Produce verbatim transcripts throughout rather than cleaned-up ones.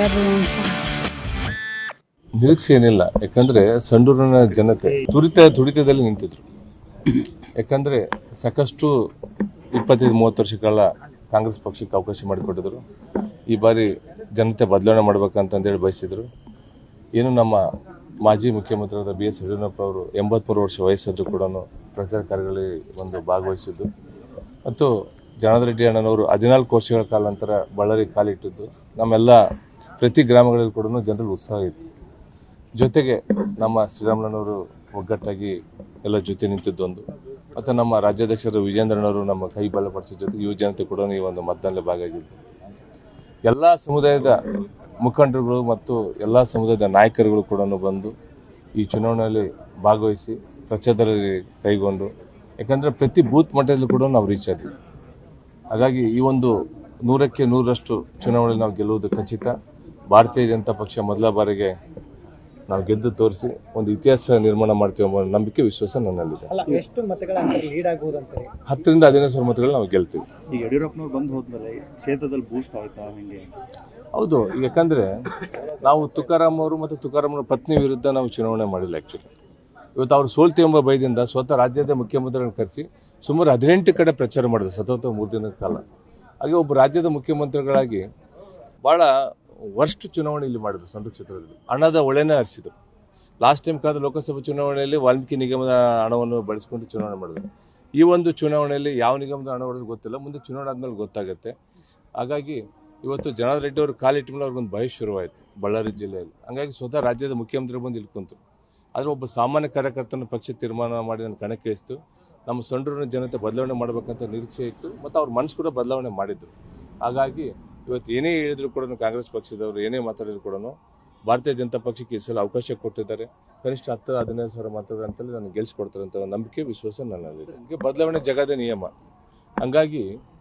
ನಿರೀಕ್ಷೆ ಏನಿಲ್ಲ. ಯಾಕಂದ್ರೆ ಸಂಡೂರಿನ ಜನತೆ ತುರಿತ ತುಡಿತದಲ್ಲಿ ನಿಂತಿದ್ರು. ಯಾಕಂದ್ರೆ ಸಾಕಷ್ಟು ಇಪ್ಪತ್ತೈದು ಮೂವತ್ತು ವರ್ಷ ಕಾಲ ಕಾಂಗ್ರೆಸ್ ಪಕ್ಷಕ್ಕೆ ಅವಕಾಶ ಮಾಡಿಕೊಟ್ಟಿದ್ರು. ಈ ಬಾರಿ ಜನತೆ ಬದಲಾವಣೆ ಮಾಡ್ಬೇಕಂತಂದೇಳಿ ಬಯಸಿದ್ರು. ಏನು ನಮ್ಮ ಮಾಜಿ ಮುಖ್ಯಮಂತ್ರಿಯಾದ ಬಿ ಎಸ್ ಯಡಿಯೂರಪ್ಪ ಅವರು ಎಂಬತ್ಮೂರು ವರ್ಷ ವಯಸ್ಸಾದ್ರು ಕೂಡ ಪ್ರಚಾರ ಕಾರ್ಯಗಳಲ್ಲಿ ಒಂದು ಭಾಗವಹಿಸಿದ್ದು ಮತ್ತು ಜನಾರ್ದನ ರೆಡ್ಡಿ ಅಣ್ಣನವರು ಹದಿನಾಲ್ಕು ವರ್ಷಗಳ ಕಾಲ ನಂತರ ಬಳ್ಳಾರಿ ಕಾಲಿಟ್ಟಿದ್ದು ನಮ್ಮೆಲ್ಲ ಪ್ರತಿ ಗ್ರಾಮಗಳಲ್ಲಿ ಕೂಡ ಜನರಲ್ಲಿ ಉತ್ಸಾಹ ಇತ್ತು. ಜೊತೆಗೆ ನಮ್ಮ ಶ್ರೀರಾಮುಲುನವರು ಒಗ್ಗಟ್ಟಾಗಿ ಎಲ್ಲ ಜೊತೆ ನಿಂತಿದ್ದೊಂದು ಮತ್ತು ನಮ್ಮ ರಾಜ್ಯಾಧ್ಯಕ್ಷರು ವಿಜೇಂದ್ರನವರು ನಮ್ಮ ಕೈ ಬಲಪಡಿಸಿದ ಜೊತೆಗೆ ಯುವ ಜನತೆ ಕೂಡ ಈ ಒಂದು ಮತದಾನದಲ್ಲಿ ಭಾಗಿಯಾಗಿದ್ದು ಎಲ್ಲ ಸಮುದಾಯದ ಮುಖಂಡರುಗಳು ಮತ್ತು ಎಲ್ಲ ಸಮುದಾಯದ ನಾಯಕರುಗಳು ಕೂಡ ಬಂದು ಈ ಚುನಾವಣೆಯಲ್ಲಿ ಭಾಗವಹಿಸಿ ಪ್ರಚಾರದಲ್ಲಿ ಕೈಗೊಂಡು, ಯಾಕಂದರೆ ಪ್ರತಿ ಬೂತ್ ಮಟ್ಟದಲ್ಲೂ ಕೂಡ ನಾವು ರೀಚ್ ಆದ್ವಿ. ಹಾಗಾಗಿ ಈ ಒಂದು ನೂರಕ್ಕೆ ನೂರರಷ್ಟು ಚುನಾವಣೆಯಲ್ಲಿ ನಾವು ಗೆಲ್ಲುವುದು ಖಚಿತ. ಭಾರತೀಯ ಜನತಾ ಪಕ್ಷ ಮೊದಲ ಬಾರಿಗೆ ನಾವು ಗೆದ್ದು ತೋರಿಸಿ ಒಂದು ಇತಿಹಾಸ ನಿರ್ಮಾಣ ಮಾಡ್ತೀವಿ ಎಂಬ ನಂಬಿಕೆ ವಿಶ್ವಾಸ ನನ್ನಲ್ಲಿದೆ. ಹತ್ತರಿಂದ ಹದಿನೈದು ಸಾವಿರ ಮತಗಳು ನಾವು ಗೆಲ್ತೀವಿ. ಈಗ ಯಡಿಯೂರಪ್ಪನವ್ರು ಬಂದು ಹೋದ್ಮೇಲೆ ಕ್ಷೇತ್ರದಲ್ಲಿ ಬೂಸ್ಟ್ ಆಯ್ತಾ ಹೆಂಗೆ? ಹೌದು, ಯಾಕಂದ್ರೆ ನಾವು ತುಕಾರಾಮ್ ಅವರು ಮತ್ತು ತುಕಾರಾಮ್ ಅವರ ಪತ್ನಿ ವಿರುದ್ಧ ನಾವು ಚುನಾವಣೆ ಮಾಡಿಲ್ಲ. ಆಕ್ಚುಲಿ ಇವತ್ತು ಅವರು ಸೋಲ್ತಿ ಎಂಬ ಭಯದಿಂದ ಸ್ವತಃ ರಾಜ್ಯದ ಮುಖ್ಯಮಂತ್ರಿಗಳನ್ನು ಕರೆಸಿ ಸುಮಾರು ಹದಿನೆಂಟು ಕಡೆ ಪ್ರಚಾರ ಮಾಡಿದ್ರು ಸತತ ಮೂರು ದಿನದ ಕಾಲ. ಹಾಗೆ ಒಬ್ಬ ರಾಜ್ಯದ ಮುಖ್ಯಮಂತ್ರಿಗಳಾಗಿ ಬಹಳ ವರ್ಸ್ಟ್ ಚುನಾವಣೆ ಇಲ್ಲಿ ಮಾಡಿದ್ರು. ಸಂಡೂರು ಕ್ಷೇತ್ರದಲ್ಲಿ ಹಣದ ಒಳೆನೇ ಹರಿಸಿದ್ರು. ಲಾಸ್ಟ್ ಟೈಮ್ ಕಳೆದ ಲೋಕಸಭಾ ಚುನಾವಣೆಯಲ್ಲಿ ವಾಲ್ಮೀಕಿ ನಿಗಮದ ಹಣವನ್ನು ಬಳಸಿಕೊಂಡು ಚುನಾವಣೆ ಮಾಡಿದ್ರು. ಈ ಒಂದು ಚುನಾವಣೆಯಲ್ಲಿ ಯಾವ ನಿಗಮದ ಹಣ ಹೊಡೆದು ಗೊತ್ತಿಲ್ಲ, ಮುಂದೆ ಚುನಾವಣೆ ಆದ್ಮೇಲೆ ಗೊತ್ತಾಗುತ್ತೆ. ಹಾಗಾಗಿ ಇವತ್ತು ಜನಾರ್ದನ ರೆಡ್ಡಿ ಅವರು ಕಾಲಿಟ್ಟ ಮೇಲೆ ಅವ್ರಿಗೊಂದು ಭಯ ಶುರುವಾಯಿತು ಬಳ್ಳಾರಿ ಜಿಲ್ಲೆಯಲ್ಲಿ. ಹಂಗಾಗಿ ಸ್ವತಃ ರಾಜ್ಯದ ಮುಖ್ಯಮಂತ್ರಿ ಬಂದು ಇಲ್ಲಿ ಕುಂತರು. ಆದರೆ ಒಬ್ಬ ಸಾಮಾನ್ಯ ಕಾರ್ಯಕರ್ತನ ಪಕ್ಷ ತೀರ್ಮಾನ ಮಾಡಿ ನನ್ನ ಕಣಕ್ಕೆ ಇಳಿಸ್ತು. ನಮ್ಮ ಸಂಡೂರಿನ ಜನತೆ ಬದಲಾವಣೆ ಮಾಡಬೇಕಂತ ನಿರೀಕ್ಷೆ ಇತ್ತು ಮತ್ತು ಅವ್ರ ಮನಸ್ಸು ಕೂಡ ಬದಲಾವಣೆ ಮಾಡಿದ್ರು. ಹಾಗಾಗಿ ಇವತ್ತು ಏನೇ ಹೇಳಿದ್ರು ಕೂಡ ಕಾಂಗ್ರೆಸ್ ಪಕ್ಷದವರು ಏನೇ ಮಾತಾಡಿದ್ರು ಕೂಡ ಭಾರತೀಯ ಜನತಾ ಪಕ್ಷಕ್ಕೆ ಈ ಸಲ ಅವಕಾಶ ಕೊಟ್ಟಿದ್ದಾರೆ. ಕನಿಷ್ಠ ಹತ್ತು ಹದಿನೈದು ಸಾವಿರ ಮತದ ಅಂತಲ್ಲಿ ನನಗೆ ಗೆಲ್ಸ್ಕೊಡ್ತಾರೆ ಅಂತ ನಂಬಿಕೆ ವಿಶ್ವಾಸ ನನ್ನಲ್ಲಿದೆ. ಹೀಗೆ ಬದಲಾವಣೆ ಜಗದ ನಿಯಮ. ಹಂಗಾಗಿ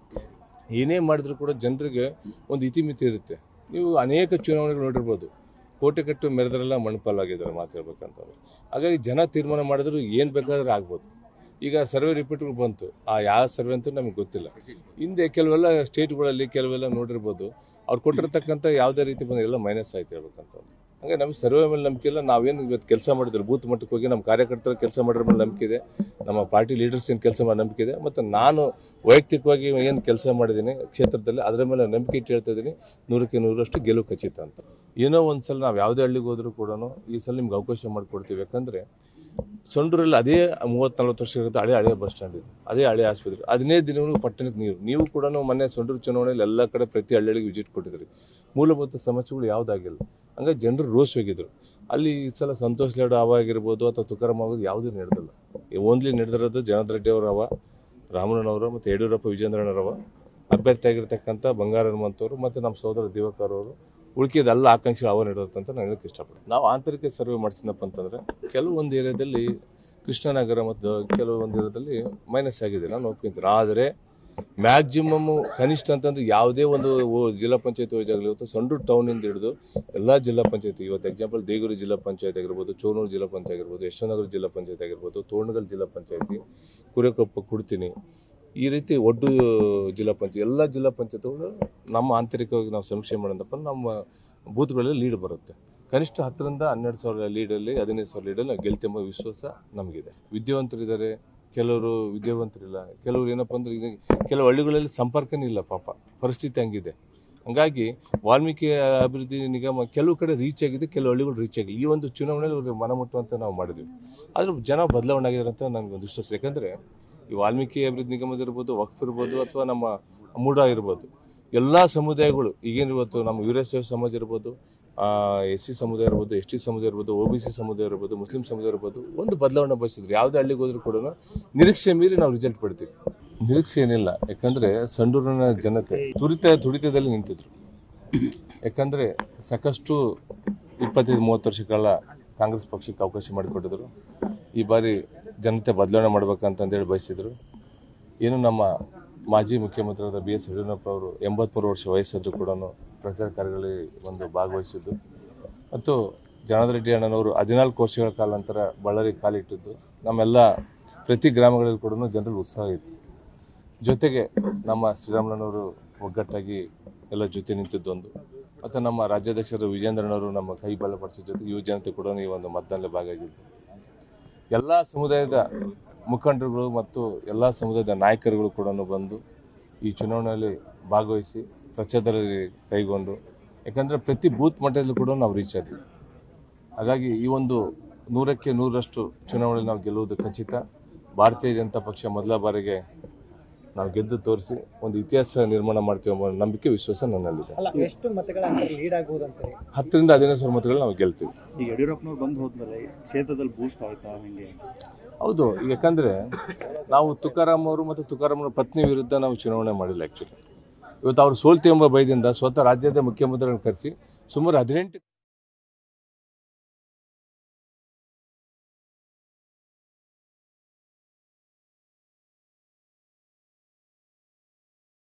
ಏನೇ ಮಾಡಿದ್ರು ಕೂಡ ಜನರಿಗೆ ಒಂದು ಇತಿಮಿತಿ ಇರುತ್ತೆ. ನೀವು ಅನೇಕ ಚುನಾವಣೆಗಳು ನೋಡಿರ್ಬೋದು, ಕೋಟೆ ಕಟ್ಟು ಮೆರೆದ್ರೆಲ್ಲ ಮಣ್ಣಪಾಲಾಗಿದ್ದಾರೆ ಮಾತಾಡ್ಬೇಕಂತಂದ್ರೆ. ಹಾಗಾಗಿ ಜನ ತೀರ್ಮಾನ ಮಾಡಿದ್ರು ಏನು ಬೇಕಾದ್ರೆ ಆಗ್ಬೋದು. ಈಗ ಸರ್ವೆ ರಿಪೋರ್ಟ್ಗಳು ಬಂತು, ಆ ಯಾವ ಸರ್ವೆ ಅಂತೂ ನಮಗೆ ಗೊತ್ತಿಲ್ಲ. ಹಿಂದೆ ಕೆಲವೆಲ್ಲ ಸ್ಟೇಟ್ಗಳಲ್ಲಿ ಕೆಲವೆಲ್ಲ ನೋಡಿರ್ಬೋದು, ಅವ್ರು ಕೊಟ್ಟಿರ್ತಕ್ಕಂಥ ಯಾವುದೇ ರೀತಿ ಬಂದ ಎಲ್ಲ ಮೈನಸ್ ಆಯ್ತು ಹೇಳ್ಬೇಕಂತ. ಹಂಗೆ ನಮಗೆ ಸರ್ವೆ ಮೇಲೆ ನಂಬಿಕೆ ಇಲ್ಲ. ನಾವೇನು ಇವತ್ತು ಕೆಲಸ ಮಾಡಿದ್ರು ಬೂತ್ ಮಟ್ಟಕ್ಕೆ ಹೋಗಿ ನಮ್ಮ ಕಾರ್ಯಕರ್ತರು ಕೆಲಸ ಮಾಡಿರೋ ಮೇಲೆ ನಂಬಿಕೆ ಇದೆ, ನಮ್ಮ ಪಾರ್ಟಿ ಲೀಡರ್ಸ್ ಏನು ಕೆಲಸ ಮಾಡಿ ನಂಬಿಕೆ ಇದೆ, ಮತ್ತು ನಾನು ವೈಯಕ್ತಿಕವಾಗಿ ಏನು ಕೆಲಸ ಮಾಡಿದ್ದೀನಿ ಕ್ಷೇತ್ರದಲ್ಲಿ ಅದರ ಮೇಲೆ ನಂಬಿಕೆ ಇಟ್ಟು ಹೇಳ್ತಾ ಇದ್ದೀನಿ. ನೂರಕ್ಕೆ ನೂರಷ್ಟು ಗೆಲುವು ಖಚಿತ ಅಂತ. ಏನೋ ಒಂದು ಸಲ ನಾವು ಯಾವುದೇ ಹಳ್ಳಿಗೆ ಹೋದರೂ ಕೂಡ ಈ ಸಲ ನಿಮ್ಗೆ ಅವಕಾಶ ಮಾಡಿಕೊಡ್ತೀವಿ. ಯಾಕಂದರೆ ಸಂಡೂರಲ್ಲಿ ಅದೇ ಮೂವತ್ತು ನಲ್ವತ್ತು ವರ್ಷ ಇರುತ್ತೆ, ಹಳೆ ಹಳೆ ಬಸ್ ಸ್ಟ್ಯಾಂಡ್ ಇದೆ, ಅದೇ ಹಳೆ ಆಸ್ಪತ್ರೆ, ಹದಿನೈದು ದಿನಗಳು ಪಟ್ಟಣಕ್ಕೆ ನೀರು. ನೀವು ಕೂಡ ಮೊನ್ನೆ ಸಂಡೂರು ಚುನಾವಣೆಯಲ್ಲಿ ಎಲ್ಲ ಕಡೆ ಪ್ರತಿ ಹಳ್ಳಿಗೆ ವಿಸಿಟ್ ಕೊಟ್ಟಿದ್ರಿ. ಮೂಲಭೂತ ಸಮಸ್ಯೆಗಳು ಯಾವುದಾಗಿಲ್ಲ. ಹಂಗಾಗಿ ಜನರು ರೋಸ್ ಹೋಗಿದ್ರು. ಅಲ್ಲಿ ಈ ಸಲ ಸಂತೋಷ್ ಲಾಡ್ ಹವ ಆಗಿರ್ಬೋದು ಅಥವಾ ತುಕಾರಾಮ್ ಆಗೋದು ಯಾವುದೂ ನಡೆದಿಲ್ಲ. ಓನ್ಲಿ ನಡೆದಿರೋದು ಜನಾರ್ದನ ರೆಡ್ಡಿ ಅವರ ಹವ, ರಾಮಣ್ಣನವರು ಮತ್ತು ಯಡಿಯೂರಪ್ಪ ವಿಜೇಂದ್ರಣ್ಣರವ, ಅಭ್ಯರ್ಥಿ ಆಗಿರ್ತಕ್ಕಂಥ ಬಂಗಾರ ಹನುಮಂತವರು ಮತ್ತು ನಮ್ಮ ಸೋದರ ದಿವಾಕರ್ ಅವರು. ಉಳ್ಕಿದ ಎಲ್ಲ ಆಕಾಂಕ್ಷೆ ಅವ ನಡೆಯುತ್ತೆ ಅಂತ ನಾನು ಹೇಳಕ್ಕೆ ಇಷ್ಟಪಡ್ತೀನಿ. ನಾವು ಆಂತರಿಕ ಸರ್ವೆ ಮಾಡಿಸಿದಪ್ಪ ಅಂತಂದರೆ ಕೆಲವೊಂದು ಏರಿಯಾದಲ್ಲಿ ಕೃಷ್ಣನಗರ ಮತ್ತು ಕೆಲವೊಂದು ಏರಿಯಾದಲ್ಲಿ ಮೈನಸ್ ಆಗಿದೆ, ನಾನು ಒಪ್ಕೊಂತೀನಿ. ಆದರೆ ಮ್ಯಾಕ್ಸಿಮಮ್ ಕನಿಷ್ಠ ಅಂತಂದ್ರೆ ಯಾವುದೇ ಒಂದು ಜಿಲ್ಲಾ ಪಂಚಾಯತಿ ವೈಜಾಗಲಿ ಇವತ್ತು ಸಂಡೂರು ಟೌನಿಂದ ಹಿಡಿದು ಎಲ್ಲ ಜಿಲ್ಲಾ ಪಂಚಾಯತಿ, ಇವತ್ತು ಎಕ್ಸಾಂಪಲ್ ದೇಗೂರು ಜಿಲ್ಲಾ ಪಂಚಾಯತ್ ಆಗಿರ್ಬೋದು, ಚೋನೂರು ಜಿಲ್ಲಾ ಪಂಚಾಯತ್ ಆಗಿರ್ಬೋದು, ಯಶವಂತನಗರ ಜಿಲ್ಲಾ ಪಂಚಾಯತ್ ಆಗಿರ್ಬೋದು, ತೋರಣಗಲ್ ಜಿಲ್ಲಾ ಪಂಚಾಯತಿ, ಕುರೆಕೊಪ್ಪ, ಕುಡ್ತೀನಿ, ಈ ರೀತಿ ಒಡ್ಡು ಜಿಲ್ಲಾ ಪಂಚಾಯತ್ ಎಲ್ಲ ಜಿಲ್ಲಾ ಪಂಚಾಯತ್ಗಳು ನಮ್ಮ ಆಂತರಿಕವಾಗಿ ನಾವು ಸಮೀಕ್ಷೆ ಮಾಡೋದಪ್ಪ ನಮ್ಮ ಬೂತ್ಗಳಲ್ಲಿ ಲೀಡ್ ಬರುತ್ತೆ. ಕನಿಷ್ಠ ಹತ್ತರಿಂದ ಹನ್ನೆರಡು ಸಾವಿರ ಲೀಡಲ್ಲಿ ಹದಿನೈದು ಸಾವಿರ ಲೀಡಲ್ಲಿ ನಾವು ಗೆಲ್ತೆಂಬ ವಿಶ್ವಾಸ ನಮಗಿದೆ. ವಿದ್ಯಾವಂತರಿದ್ದಾರೆ, ಕೆಲವರು ವಿದ್ಯಾವಂತರಿಲ್ಲ, ಕೆಲವರು ಏನಪ್ಪ ಅಂದ್ರೆ ಈಗ ಕೆಲವು ಹಳ್ಳಿಗಳಲ್ಲಿ ಸಂಪರ್ಕನೇ ಇಲ್ಲ. ಪಾಪ ಪರಿಸ್ಥಿತಿ ಹಂಗಿದೆ. ಹಂಗಾಗಿ ವಾಲ್ಮೀಕಿ ಅಭಿವೃದ್ಧಿ ನಿಗಮ ಕೆಲವು ಕಡೆ ರೀಚ್ ಆಗಿದೆ, ಕೆಲವು ಹಳ್ಳಿಗಳು ರೀಚ್ ಆಗಿಲ್ಲ. ಈ ಒಂದು ಚುನಾವಣೆಯಲ್ಲಿ ಅವ್ರಿಗೆ ಮನ ಮುಟ್ಟುವಂತ ನಾವು ಮಾಡಿದ್ವಿ. ಆದ್ರೆ ಜನ ಬದಲಾವಣೆ ಆಗಿದ್ದಾರೆ ಅಂತ ನನಗೊಂದು ವಿಶ್ವಾಸ. ಯಾಕಂದ್ರೆ ಈ ವಾಲ್ಮೀಕಿ ಅಭಿವೃದ್ಧಿ ನಿಗಮದ ಇರ್ಬೋದು, ವಕ್ಫ್ ಇರ್ಬೋದು, ಅಥವಾ ನಮ್ಮ ಮೂಡ ಇರ್ಬೋದು, ಎಲ್ಲ ಸಮುದಾಯಗಳು ಈಗೇನು ಇವತ್ತು ನಮ್ಮ ವೀರಶೈವ ಸಮಾಜ ಇರ್ಬೋದು, ಎಸ್ ಸಿ ಸಮುದಾಯ ಇರ್ಬೋದು, ಎಸ್ ಟಿ ಸಮುದಾಯ ಇರ್ಬೋದು, ಒ ಬಿ ಸಿ ಸಮುದಾಯ ಇರ್ಬೋದು, ಮುಸ್ಲಿಂ ಸಮುದಾಯ ಇರ್ಬೋದು, ಒಂದು ಬದಲಾವಣೆ ಬಯಸಿದ್ರು. ಯಾವುದೇ ಹಳ್ಳಿಗೆ ಹೋದ್ರೂ ಕೂಡ ನಿರೀಕ್ಷೆ ಮೀರಿ ನಾವು ರಿಸಲ್ಟ್ ಪಡ್ತೀವಿ. ನಿರೀಕ್ಷೆ ಏನಿಲ್ಲ. ಯಾಕಂದ್ರೆ ಸಂಡೂರಿನ ಜನತೆ ತುರಿತ ತುಡಿತದಲ್ಲಿ ನಿಂತಿದ್ರು. ಯಾಕಂದ್ರೆ ಸಾಕಷ್ಟು ಇಪ್ಪತ್ತೈದು ಮೂವತ್ತು ವರ್ಷ ಕಾಲ ಕಾಂಗ್ರೆಸ್ ಪಕ್ಷಕ್ಕೆ ಅವಕಾಶ ಮಾಡಿಕೊಟ್ಟಿದ್ರು. ಈ ಬಾರಿ ಜನತೆ ಬದಲಾವಣೆ ಮಾಡ್ಬೇಕಂತಂದೇಳಿ ಬಯಸಿದ್ರು. ಏನು ನಮ್ಮ ಮಾಜಿ ಮುಖ್ಯಮಂತ್ರಿಯಾದ ಬಿ ಎಸ್ ಯಡಿಯೂರಪ್ಪ ಅವರು ಎಂಬತ್ಮೂರು ವರ್ಷ ವಯಸ್ಸಾದ್ರು ಕೂಡ ಪ್ರಚಾರ ಕಾರ್ಯಗಳಲ್ಲಿ ಒಂದು ಭಾಗವಹಿಸಿದ್ದು ಮತ್ತು ಜನಾರ್ದನ ರೆಡ್ಡಿ ಅಣ್ಣನವರು ಹದಿನಾಲ್ಕು ವರ್ಷಗಳ ಕಾಲ ನಂತರ ಬಳ್ಳಾರಿ ಕಾಲಿಟ್ಟಿದ್ದು ನಮ್ಮೆಲ್ಲ ಪ್ರತಿ ಗ್ರಾಮಗಳಲ್ಲಿ ಕೂಡ ಜನರಲ್ಲಿ ಉತ್ಸಾಹ ಇತ್ತು. ಜೊತೆಗೆ ನಮ್ಮ ಶ್ರೀರಾಮುಲುನವರು ಒಗ್ಗಟ್ಟಾಗಿ ಎಲ್ಲ ಜೊತೆ ನಿಂತಿದ್ದೊಂದು ಮತ್ತು ನಮ್ಮ ರಾಜ್ಯಾಧ್ಯಕ್ಷರು ವಿಜೇಂದ್ರನವರು ನಮ್ಮ ಕೈ ಬಲಪಡಿಸೋ ಜೊತೆಗೆ ಯುವ ಜನತೆ ಕೂಡ ಈ ಒಂದು ಮತದಾನದಲ್ಲಿ ಭಾಗಿಯಾಗಿದ್ದು ಎಲ್ಲ ಸಮುದಾಯದ ಮುಖಂಡರುಗಳು ಮತ್ತು ಎಲ್ಲ ಸಮುದಾಯದ ನಾಯಕರುಗಳು ಕೂಡ ಬಂದು ಈ ಚುನಾವಣೆಯಲ್ಲಿ ಭಾಗವಹಿಸಿ ಪ್ರಚಾರದಲ್ಲಿ ಕೈಗೊಂಡು, ಯಾಕಂದರೆ ಪ್ರತಿ ಬೂತ್ ಮಟ್ಟದಲ್ಲೂ ಕೂಡ ನಾವು ರೀಚ್ ಆದ್ವಿ. ಹಾಗಾಗಿ ಈ ಒಂದು ನೂರಕ್ಕೆ ನೂರರಷ್ಟು ಚುನಾವಣೆಯಲ್ಲಿ ನಾವು ಗೆಲ್ಲುವುದು ಖಚಿತ. ಭಾರತೀಯ ಜನತಾ ಪಕ್ಷ ಮೊದಲ ಬಾರಿಗೆ ನಾವು ಗೆದ್ದು ತೋರಿಸಿ ಒಂದು ಇತಿಹಾಸ ನಿರ್ಮಾಣ ಮಾಡ್ತೀವಿ ಎಂಬ ನಂಬಿಕೆ, ವಿಶ್ವಾಸ ನನ್ನಲ್ಲಿದೆ. ಅಲ್ಲ, ಎಷ್ಟು ಮತಗಳ ಲೀಡ್ ಆಗ್ಬೋದು ಅಂತ? ಹತ್ತರಿಂದ ಹದಿನೈದು ಸಾವಿರ ಮತಗಳು ನಾವು ಗೆಲ್ತೀವಿ. ಈಗ ಯಡಿಯೂರಪ್ಪನವ್ರು ಬಂದು ಹೋದ್ಮೇಲೆ ಕ್ಷೇತ್ರದಲ್ಲಿ ಬೂಸ್ಟ್ ಆಯ್ತಾ ಹೆಂಗೆ? ಹೌದು, ಯಾಕಂದ್ರೆ ನಾವು ತುಕಾರಾಮ್ ಅವರು ಮತ್ತು ತುಕಾರಾಮ್ ಅವರ ಪತ್ನಿ ವಿರುದ್ಧ ನಾವು ಚುನಾವಣೆ ಮಾಡಿಲ್ಲ. ಆಕ್ಚುಲಿ ಇವತ್ತು ಅವರು ಸೋಲ್ತಿ ಎಂಬ ಭಯದಿಂದ ಸ್ವತಃ ರಾಜ್ಯದ ಮುಖ್ಯಮಂತ್ರಿಗಳನ್ನು ಕರೆಸಿ ಸುಮಾರು ಹದಿನೆಂಟು